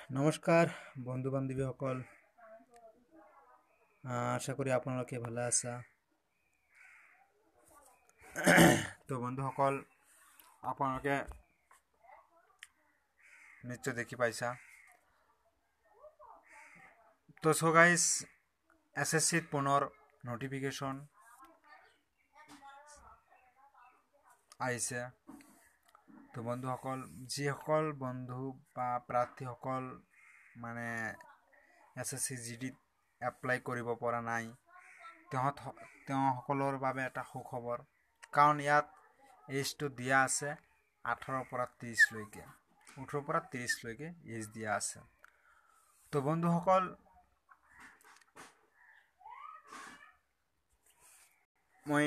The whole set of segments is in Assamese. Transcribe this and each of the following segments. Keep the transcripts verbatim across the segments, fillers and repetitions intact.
নমস্কাৰ বন্ধু বান্ধৱীসকল, আশা কৰি আপোনালোকে ভালে আছা। তো বন্ধুসকল, আপোনালোকে নিশ্চয় দেখি পাইছা। তো সো গাইজ, এছ এছ চিত পুনৰ নটিফিকেশ্যন আহিছে। তো বন্ধুসকল, যিসকল বন্ধু বা প্ৰাৰ্থীসকল মানে এছ এছ চি জি ডিত এপ্লাই কৰিব পৰা নাই, তেওঁত তেওঁসকলৰ বাবে এটা সুখবৰ, কাৰণ ইয়াত এইজটো দিয়া আছে আঠৰৰ পৰা ত্ৰিছলৈকে, ওঠৰৰ পৰা ত্ৰিছলৈকে এইজ দিয়া আছে। তো বন্ধুসকল, মই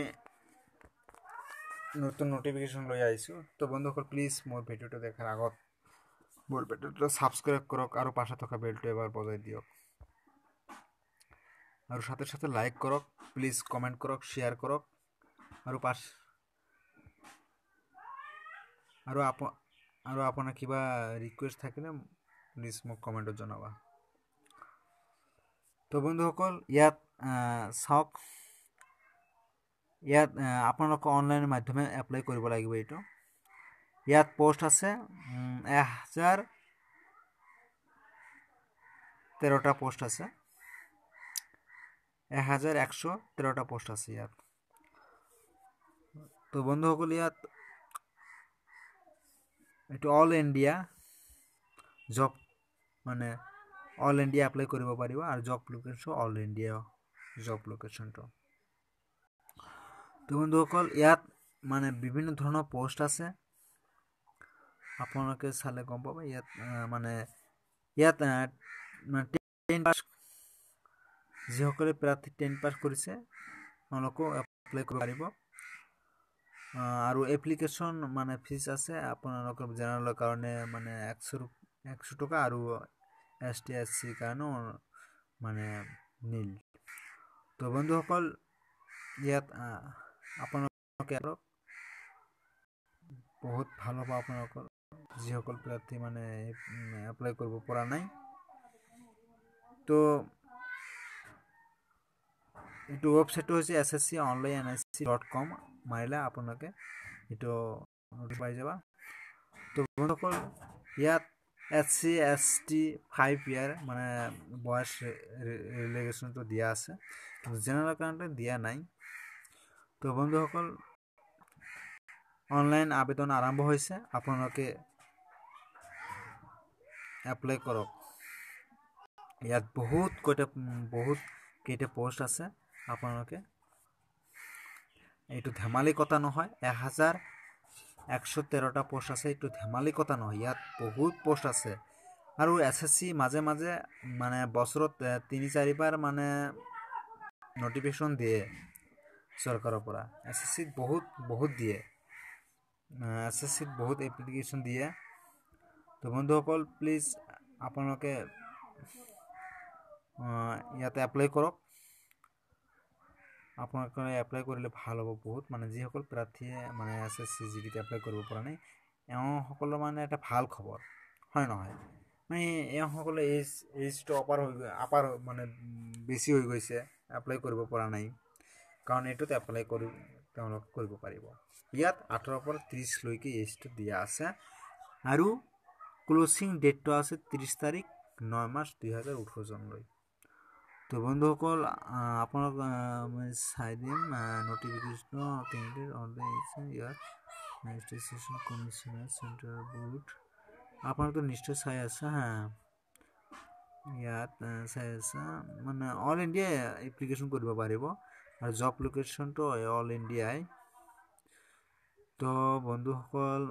নতুন নোটিফিকেশ্যন লৈ আহিছোঁ। তো বন্ধুসকল, প্লিজ মোৰ ভিডিঅ'টো দেখাৰ আগত মোৰ ভিডিঅ'টো ছাবস্ক্ৰাইব কৰক আৰু পাশে থকা বেলটো এবাৰ বজাই দিয়ক, আৰু সাথে সাথে লাইক কৰক, প্লিজ কমেণ্ট কৰক, শ্বেয়াৰ কৰক, আৰু পাছ আৰু আপ আৰু আপোনাৰ কিবা ৰিকুৱেষ্ট থাকিলে প্লিজ মোক কমেণ্টত জনাবা। তো বন্ধুসকল, ইয়াত চাওক, ইয়াত আপোনালোকে অনলাইনৰ মাধ্যমে এপ্লাই কৰিব লাগিব। এইটো ইয়াত পোষ্ট আছে এক হাজাৰ তেরোটা পোস্ট আছে, এক হাজার একশো তেরোটা পোস্ট আছে ইয়াত। তো বন্ধুসকল, ইয়াত এইটো অল ইণ্ডিয়া জব, মানে অল ইণ্ডিয়া এপ্লাই কৰিব পাৰিব, আৰু job location all India job লোকেশ্যনটো। তো বন্ধুসকল, ইয়াত মানে বিভিন্ন ধৰণৰ পোষ্ট আছে, আপোনালোকে চালে গম পাব। ইয়াত মানে ইয়াত টেন পাছ, যিসকলে প্ৰাৰ্থী টেন পাছ কৰিছে তেওঁলোকেও এপ্লাই কৰিব পাৰিব। আৰু এপ্লিকেশ্যন মানে ফিজ আছে আপোনালোকৰ জেনেৰেলৰ কাৰণে মানে একশ একশ টকা, আৰু এছ টি এছ চিৰ কাৰণেও মানে নীল। তো বন্ধুসকল, ইয়াত আপোনালোকে বহুত ভাল হ'ব আপোনালোকৰ, যিসকল প্ৰাৰ্থী মানে এপ্লাই কৰিব পৰা নাই। তো এইটো ৱেবছাইটটো হৈছে S S C online N S C dot com, মাৰিলে আপোনালোকে এইটো পাই যাবা। তো বন্ধুসকল, ইয়াত S C S T five year মানে বয়স ৰিলেগেশ্যনটো দিয়া আছে, কিন্তু জেনেৰেল কাৰণে দিয়া নাই। তো বন্ধুসকল, অনলাইন আবেদন আৰম্ভ হৈছে, আপোনালোকে এপ্লাই কৰক। ইয়াত বহুত কেইটা বহুত কেইটা পোষ্ট আছে, আপোনালোকে এইটো ধেমালি কথা নহয়, এক হাজাৰ একশো তেরোটা পোষ্ট আছে, এইটো ধেমালি কথা নহয়, ইয়াত বহুত পোষ্ট আছে। আৰু এছ এছ চি মাজে মাজে মানে বছৰত তিনি চাৰিবাৰ মানে নটিফিকেশ্যন দিয়ে চৰকাৰৰ পৰা। এছ এছ চিত বহুত বহুত দিয়ে, এছ এছ চিত বহুত এপ্লিকেশ্যন দিয়ে। তো বন্ধুসকল, প্লিজ আপোনালোকে ইয়াতে এপ্লাই কৰক। আপোনালোকে এপ্লাই কৰিলে ভাল হ'ব বহুত, মানে যিসকল প্ৰাৰ্থীয়ে মানে এছ এছ চি জি ডিত এপ্লাই কৰিব পৰা নাই, এওঁসকলৰ মানে এটা ভাল খবৰ, হয় নহয়? মানে এওঁসকলে এইজ এইজটো অপাৰ হৈ আপাৰ মানে বেছি হৈ গৈছে, এপ্লাই কৰিব পৰা নাই, কাৰণ এইটোত এপ্লাই কৰি তেওঁলোকে কৰিব পাৰিব। ইয়াত আঠৰৰ পৰা ত্ৰিছলৈকে এইজটো দিয়া আছে, আৰু ক্ল'জিং ডেটটো আছে ত্ৰিছ তাৰিখ নয় মাৰ্চ দুই হাজাৰ ওঠৰ চনলৈ। তো বন্ধুসকল, আপোনালোক মই চাই দিম নটিফিকেশ্যন কেণ্ডিডেট অনলাইন ইয়াত ৰেজিষ্ট্ৰেশ্যন কমিশ্যনাৰ চেণ্ট্ৰেল বোৰ্ড, আপোনালোকে নিশ্চয় চাই আছে। হা, ইয়াত চাই আছে মানে অল ইণ্ডিয়া এপ্লিকেশ্যন কৰিব পাৰিব, আৰু জব লোকেশ্যনটো অল ইণ্ডিয়াই। তো বন্ধুসকল,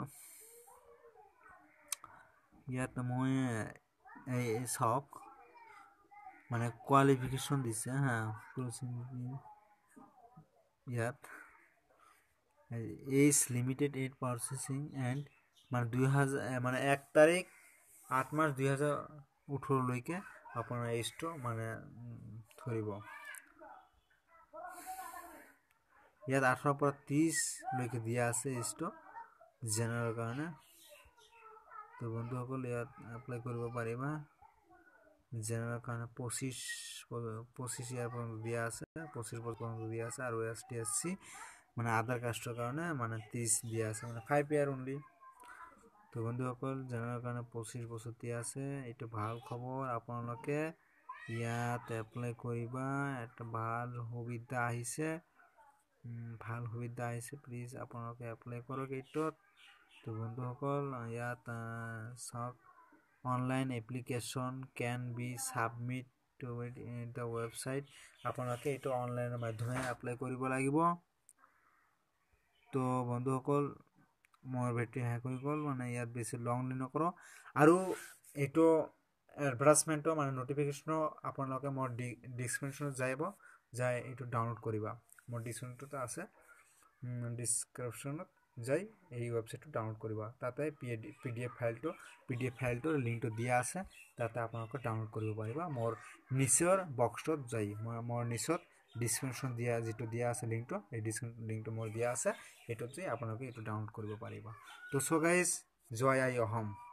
ইয়াত মই এই চাওক মানে কোৱালিফিকেশ্যন দিছে। হা, ইয়াত age limited eight processing and মানে দুই হাজাৰ মানে এক তাৰিখ আঠ মাৰ্চ দুই হাজাৰ ওঠৰলৈকে আপোনাৰ এইজটো মানে ধৰিব। ইয়াত আঠৰৰ পৰা ত্ৰিছলৈকে দিয়া আছে এইজটো জেনেৰেলৰ কাৰণে। তো বন্ধুসকল, ইয়াত এপ্লাই কৰিব পাৰিবা। জেনেৰেল কাৰণে পঁচিছ পঁচিছ ইয়াৰ পৰ্যন্ত দিয়া আছে, পঁচিছ বছৰ পৰ্যন্ত দিয়া আছে, আৰু এছ টি এছ চি মানে আধাৰ কাষ্টৰ কাৰণে মানে ত্ৰিছ দিয়া আছে, মানে ফাইভ ইয়াৰ অনলি। তো বন্ধুসকল জেনেৰেল কাৰণে পঁচিছ বছৰ দিয়া আছে, এইটো ভাল খবৰ। আপোনালোকে ইয়াত এপ্লাই কৰিবা, এটা ভাল সুবিধা আহিছে, ভাল সুবিধা আহিছে, প্লিজ আপোনালোকে এপ্লাই কৰক এইটোত। তো বন্ধুসকল ইয়াত চাওক, online application can be submit to the website. আপোনালোকে এইটো অনলাইনৰ মাধ্যমে এপ্লাই কৰিব লাগিব। তো বন্ধুসকল মোৰ ভিডিঅ' শেষ হৈ গ'ল, মানে ইয়াত বেছি লং নকৰোঁ। আৰু এইটো এডভাৰ্টাইজমেণ্টৰ মানে নটিফিকেশ্যনো আপোনালোকে মোৰ ডিছক্ৰিপশ্যনত যাব যাই এইটো ডাউনলোড কৰিবা। মোৰ ডিছক্ৰিপশ্যনটো আছে, ডিছক্ৰিপশ্যনত যাই এই ৱেবছাইটটো ডাউনলোড কৰিবা। তাতে পি পি ডি এফ ফাইলটো পি ডি এফ ফাইলটোৰ লিংকটো দিয়া আছে, তাতে আপোনালোকে ডাউনলোড কৰিব পাৰিবা। মোৰ নিচৰ বক্সত যাই মই মোৰ নিচত ডিছক্ৰিপশ্যন দিয়া যিটো দিয়া আছে লিংকটো, এই ডিছক্ৰিপশ্যন লিংকটো মোৰ দিয়া আছে, সেইটোত যাই আপোনালোকে এইটো ডাউনলোড কৰিব পাৰিবা। তো চ' গাইজ, জয় আই অসম।